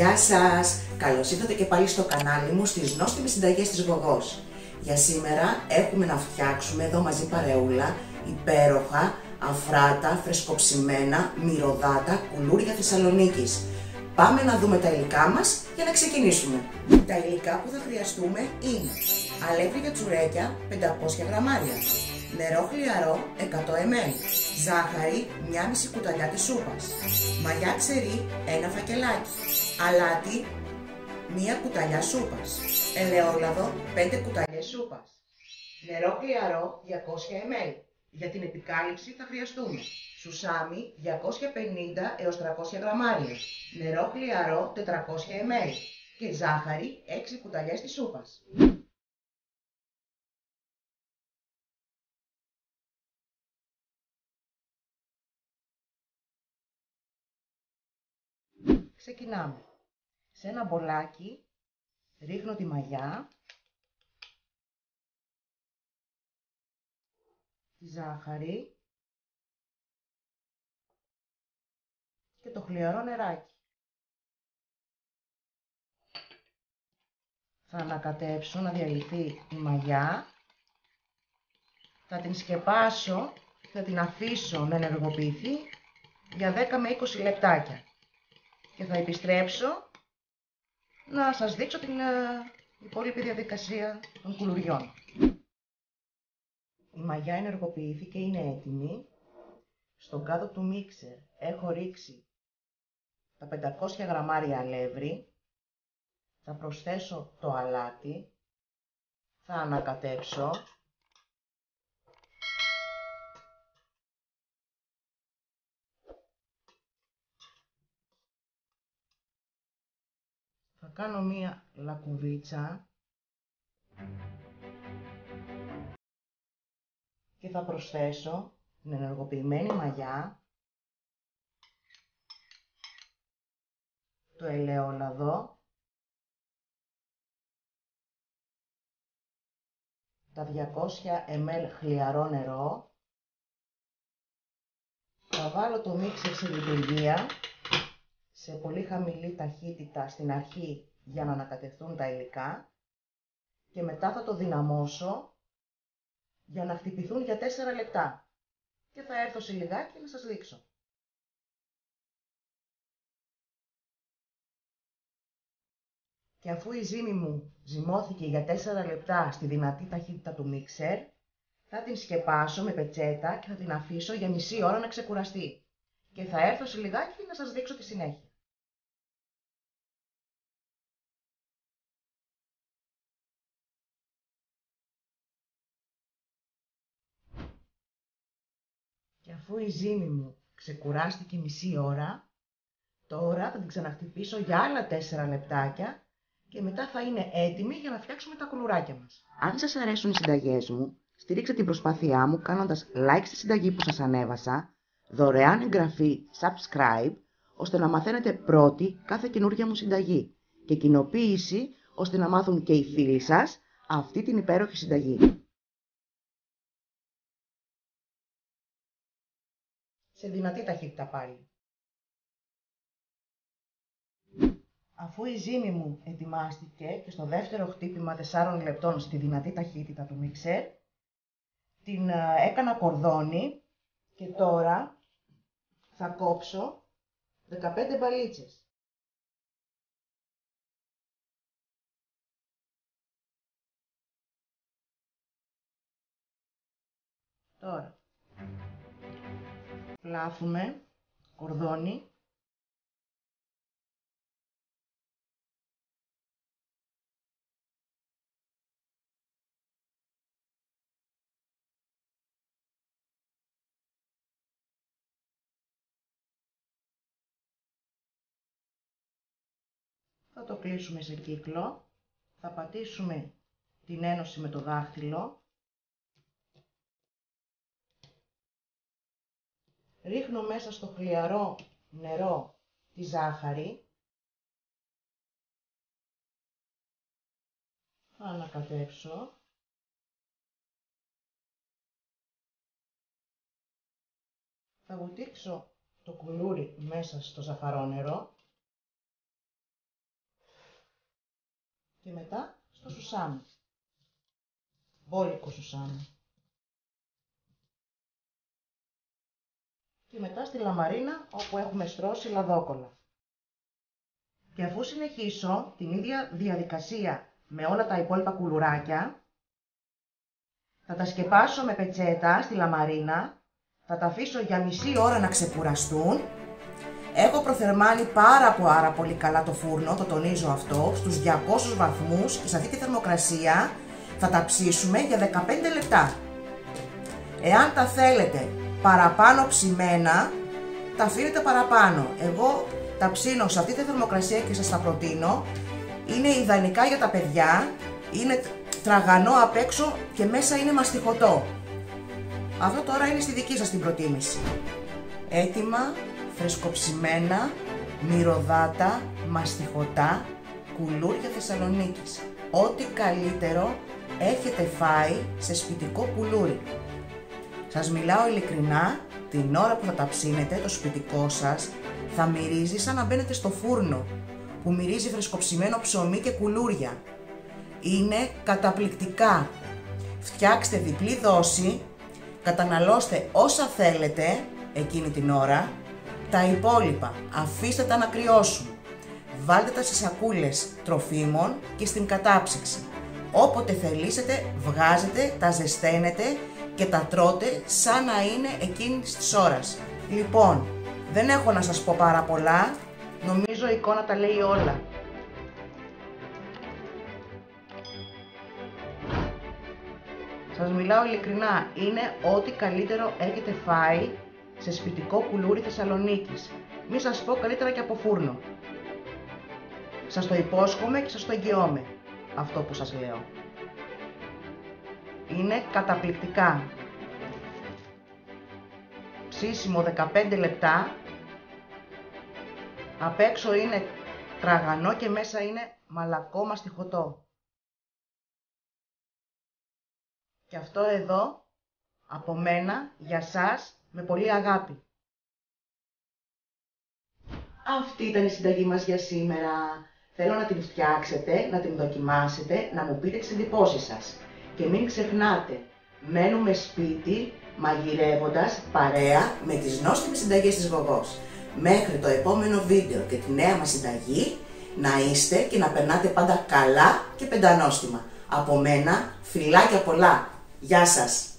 Γεια σας! Καλώς ήρθατε και πάλι στο κανάλι μου στις νόστιμες συνταγές της Γογός. Για σήμερα έχουμε να φτιάξουμε εδώ μαζί παρεούλα υπέροχα, αφράτα, φρεσκοψημένα, μυρωδάτα κουλούρια Θεσσαλονίκης. Πάμε να δούμε τα υλικά μας για να ξεκινήσουμε. Τα υλικά που θα χρειαστούμε είναι αλεύρι για τσουρέκια 500 γραμμάρια, νερό χλιαρό 100 ml, ζάχαρη 1,5 κουταλιά της σούπας, μαγιά τσερί 1 φακελάκι, αλάτι 1 κουταλιά σούπας, ελαιόλαδο 5 κουταλιές σούπας, νερό χλιαρό 200 ml. Για την επικάλυψη θα χρειαστούμε σουσάμι 250 έως 300 γραμμάρια, νερό χλιαρό 400 ml και ζάχαρη 6 κουταλιές της σούπας. Ξεκινάμε. Σε ένα μπολάκι ρίχνω τη μαγιά, τη ζάχαρη και το χλιαρό νεράκι. Θα ανακατέψω να διαλυθεί η μαγιά, θα την σκεπάσω και θα την αφήσω να ενεργοποιηθεί για 10 με 20 λεπτάκια και θα επιστρέψω να σας δείξω την υπόλοιπη διαδικασία των κουλουριών. Η μαγιά ενεργοποιήθηκε και είναι έτοιμη. Στον κάδο του μίξερ έχω ρίξει τα 500 γραμμάρια αλεύρι, θα προσθέσω το αλάτι, θα ανακατέψω, θα κάνω μία λακκουδίτσα και θα προσθέσω την ενεργοποιημένη μαγιά, το ελαιόλαδο, τα 200 ml χλιαρό νερό, θα βάλω το μίξερ σε λειτουργία σε πολύ χαμηλή ταχύτητα στην αρχή για να ανακατευθούν τα υλικά και μετά θα το δυναμώσω για να χτυπηθούν για 4 λεπτά και θα έρθω σε λιγάκι να σας δείξω. Και αφού η ζύμη μου ζυμώθηκε για 4 λεπτά στη δυνατή ταχύτητα του μίξερ, θα την σκεπάσω με πετσέτα και θα την αφήσω για μισή ώρα να ξεκουραστεί. Και θα έρθω σε λιγάκι να σας δείξω τη συνέχεια. Και αφού η ζύμη μου ξεκουράστηκε μισή ώρα, τώρα θα την ξαναχτυπήσω για άλλα 4 λεπτάκια και μετά θα είναι έτοιμη για να φτιάξουμε τα κουλουράκια μας. Αν σας αρέσουν οι συνταγές μου, στηρίξτε την προσπάθειά μου κάνοντας like στη συνταγή που σας ανέβασα, δωρεάν εγγραφή subscribe, ώστε να μαθαίνετε πρώτοι κάθε καινούργια μου συνταγή και κοινοποίηση ώστε να μάθουν και οι φίλοι σας αυτή την υπέροχη συνταγή. Σε δυνατή ταχύτητα πάλι. Αφού η ζύμη μου ετοιμάστηκε και στο δεύτερο χτύπημα 4 λεπτών στη δυνατή ταχύτητα του μίξερ, την έκανα κορδόνι και τώρα θα κόψω 15 μπαλίτσες. Τώρα πλάθουμε κορδόνι . Θα το κλείσουμε σε κύκλο, θα πατήσουμε την ένωση με το δάχτυλο, ρίχνω μέσα στο χλιαρό νερό τη ζάχαρη, θα ανακατέψω, θα βουτήξω το κουλούρι μέσα στο ζαχαρό νερό Και μετά στο σουσάμι. Μπόλικο σουσάμι. Και μετά στη λαμαρίνα όπου έχουμε στρώσει λαδόκολλα. Και αφού συνεχίσω την ίδια διαδικασία με όλα τα υπόλοιπα κουλουράκια, θα τα σκεπάσω με πετσέτα στη λαμαρίνα, θα τα αφήσω για μισή ώρα να ξεκουραστούν. Έχω προθερμάνει πάρα πολύ καλά το φούρνο, το τονίζω αυτό, στους 200 βαθμούς και σε αυτή τη θερμοκρασία θα τα ψήσουμε για 15 λεπτά. Εάν τα θέλετε παραπάνω ψημένα, τα αφήνετε παραπάνω. Εγώ τα ψήνω σε αυτή τη θερμοκρασία και σας τα προτείνω. Είναι ιδανικά για τα παιδιά, είναι τραγανό απ' έξω και μέσα είναι μαστιχωτό. Αυτό τώρα είναι στη δική σας την προτίμηση. Έτοιμα, φρεσκοψημένα, μυρωδάτα, μαστιχωτά, κουλούρια Θεσσαλονίκης. Ό,τι καλύτερο έχετε φάει σε σπιτικό κουλούρι. Σας μιλάω ειλικρινά, την ώρα που θα τα ψήνετε, το σπιτικό σας θα μυρίζει σαν να μπαίνετε στο φούρνο, που μυρίζει φρεσκοψημένο ψωμί και κουλούρια. Είναι καταπληκτικά. Φτιάξτε διπλή δόση, καταναλώστε όσα θέλετε εκείνη την ώρα, τα υπόλοιπα αφήστε τα να κρυώσουν. Βάλτε τα σε σακούλες τροφίμων και στην κατάψυξη. Όποτε θελήσετε βγάζετε, τα ζεσταίνετε και τα τρώτε σαν να είναι εκείνης της ώρας. Λοιπόν, δεν έχω να σας πω πάρα πολλά, νομίζω η εικόνα τα λέει όλα. Σας μιλάω ειλικρινά, είναι ό,τι καλύτερο έχετε φάει σε σπιτικό κουλούρι Θεσσαλονίκης. Μη σας πω καλύτερα και από φούρνο. Σας το υπόσχομαι και σας το εγγυώμαι, αυτό που σας λέω. Είναι καταπληκτικά. Ψήσιμο 15 λεπτά. Απ' έξω είναι τραγανό και μέσα είναι μαλακό μαστιχωτό. Και αυτό εδώ, από μένα, για σας, με πολύ αγάπη. Αυτή ήταν η συνταγή μας για σήμερα. Θέλω να την φτιάξετε, να την δοκιμάσετε, να μου πείτε τις εντυπώσεις σας. Και μην ξεχνάτε, μένουμε σπίτι μαγειρεύοντας παρέα με τις νόστιμες συνταγές της Γογός. Μέχρι το επόμενο βίντεο και τη νέα μας συνταγή, να είστε και να περνάτε πάντα καλά και πεντανόστιμα. Από μένα, φιλάκια πολλά. Γεια σας!